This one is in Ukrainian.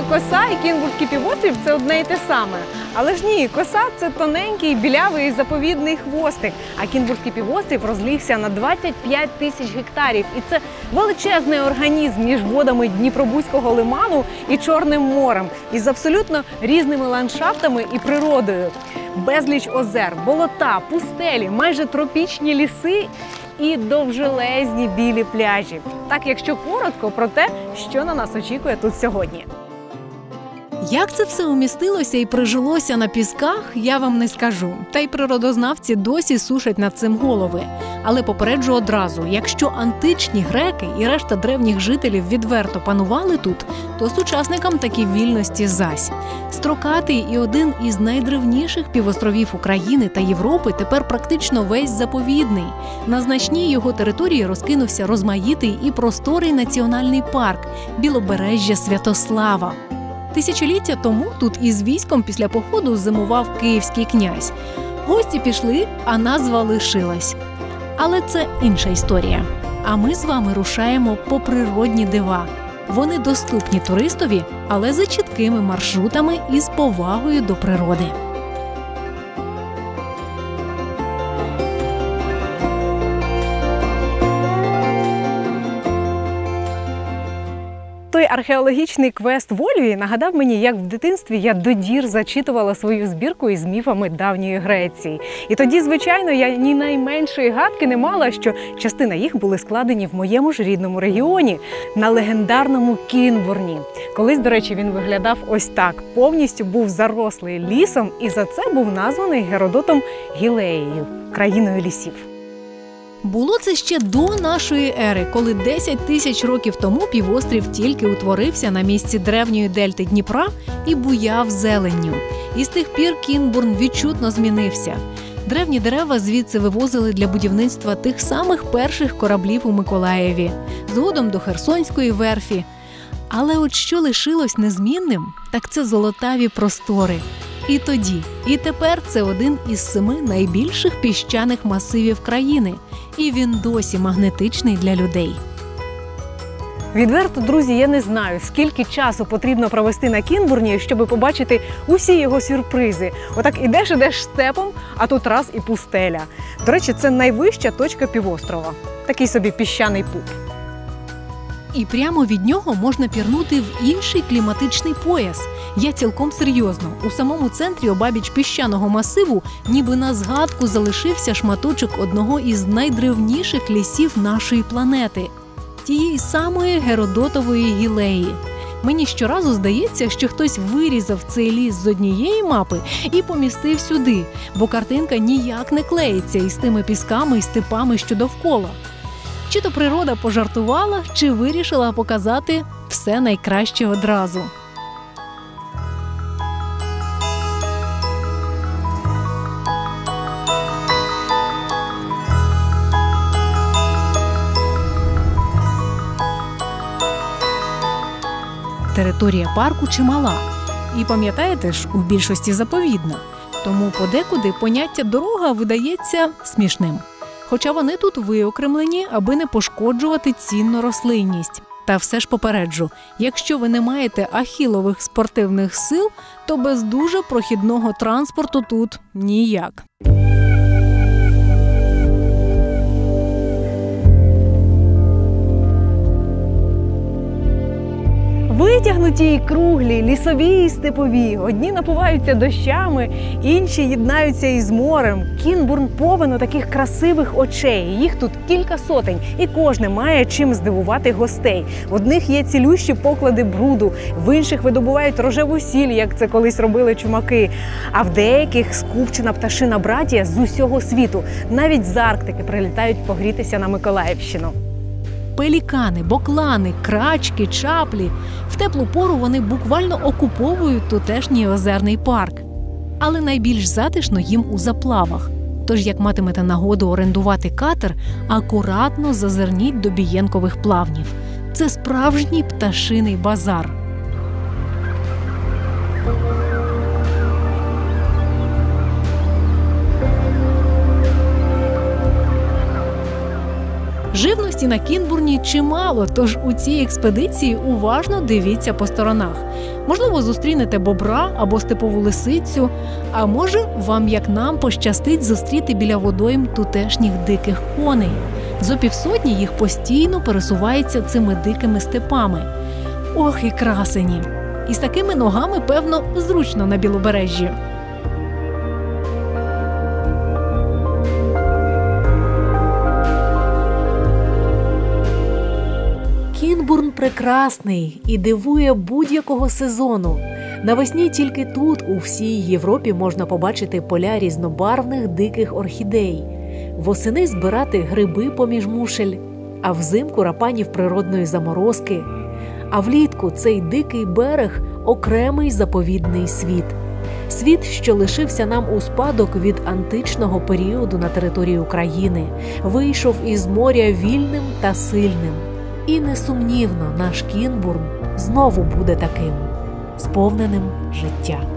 коса і Кінбурзький півострів – це одне і те саме. Але ж ні, коса – це тоненький, білявий заповідний хвостик, а Кінбурзький півострів розлігся на 25 тисяч гектарів. І це величезний організм між водами Дніпробузького лиману і Чорним морем, із абсолютно різними ландшафтами і природою. Безліч озер, болота, пустелі, майже тропічні ліси і довжелезні білі пляжі. Так, якщо коротко про те, що на нас очікує тут сьогодні. Як це все умістилося і прижилося на пісках, я вам не скажу. Та й природознавці досі сушать над цим голови. Але попереджу одразу, якщо античні греки і решта древніх жителів відверто панували тут, то сучасникам такі вільності зась. Строкатий і один із найдревніших півостровів України та Європи тепер практично весь заповідний. На значній його території розкинувся розмаїтий і просторий національний парк – Білобережжя Святослава. Тисячоліття тому тут із військом після походу зимував київський князь. Гості пішли, а назва лишилась. Але це інша історія. А ми з вами рушаємо по природні дива. Вони доступні туристові, але за чіткими маршрутами і з повагою до природи. Той археологічний квест в Ольвії нагадав мені, як в дитинстві я до дір зачитувала свою збірку із міфами давньої Греції. І тоді, звичайно, я ні найменшої гадки не мала, що частина їх були складені в моєму ж рідному регіоні, на легендарному Кінбурні. Колись, до речі, він виглядав ось так. Повністю був зарослий лісом і за це був названий Геродотом Гілеєю – країною лісів. Було це ще до нашої ери, коли 10 тисяч років тому півострів тільки утворився на місці древньої дельти Дніпра і буяв зеленню. І з тих пір Кінбурн відчутно змінився. Древні дерева звідси вивозили для будівництва тих самих перших кораблів у Миколаєві, згодом до Херсонської верфі. Але от що лишилось незмінним, так це золотаві простори. І тоді, і тепер це один із 7 найбільших піщаних масивів країни. І він досі магнетичний для людей. Відверто, друзі, я не знаю, скільки часу потрібно провести на Кінбурні, щоб побачити усі його сюрпризи. Отак ідеш степом, а тут раз і пустеля. До речі, це найвища точка півострова. Такий собі піщаний пуп. І прямо від нього можна пірнути в інший кліматичний пояс. Я цілком серйозно. У самому центрі обабіч піщаного масиву ніби на згадку залишився шматочок одного із найдревніших лісів нашої планети – тієї самої Геродотової Гілеї. Мені щоразу здається, що хтось вирізав цей ліс з однієї мапи і помістив сюди, бо картинка ніяк не клеїться із тими пісками і степами, що довкола. Чи то природа пожартувала, чи вирішила показати все найкраще одразу. Територія парку чимала. І пам'ятаєте ж, у більшості заповідна. Тому подекуди поняття «дорога» видається смішним. Хоча вони тут виокремлені, аби не пошкоджувати цінну рослинність. Та все ж попереджу, якщо ви не маєте ахілових спортивних сил, то без дуже прохідного транспорту тут ніяк. Витягнуті й круглі, лісові і степові. Одні напуваються дощами, інші єднаються із морем. Кінбурн повен таких красивих очей. Їх тут кілька сотень, і кожне має чим здивувати гостей. В одних є цілющі поклади бруду, в інших видобувають рожеву сіль, як це колись робили чумаки. А в деяких скупчена пташина братія з усього світу. Навіть з Арктики прилітають погрітися на Миколаївщину. Пелікани, боклани, крачки, чаплі. В теплу пору вони буквально окуповують тутешній озерний парк. Але найбільш затишно їм у заплавах. Тож, як матимете нагоду орендувати катер, акуратно зазирніть до Бієнкових плавнів. Це справжній пташиний базар. Живності Цінності на Кінбурні чимало, тож у цій експедиції уважно дивіться по сторонах. Можливо, зустрінете бобра або степову лисицю, а може, вам, як нам, пощастить зустріти біля водойм тутешніх диких коней. Зо півсотні їх постійно пересувається цими дикими степами. Ох, і красені! І з такими ногами, певно, зручно на Білобережжі. Кінбурн прекрасний і дивує будь-якого сезону. Навесні тільки тут, у всій Європі, можна побачити поля різнобарвних диких орхідей. Восени збирати гриби поміж мушель, а взимку рапанів природної заморозки. А влітку цей дикий берег – окремий заповідний світ. Світ, що лишився нам у спадок від античного періоду на території України, вийшов із моря вільним та сильним. І несумнівно, наш Кінбурн знову буде таким, сповненим життя.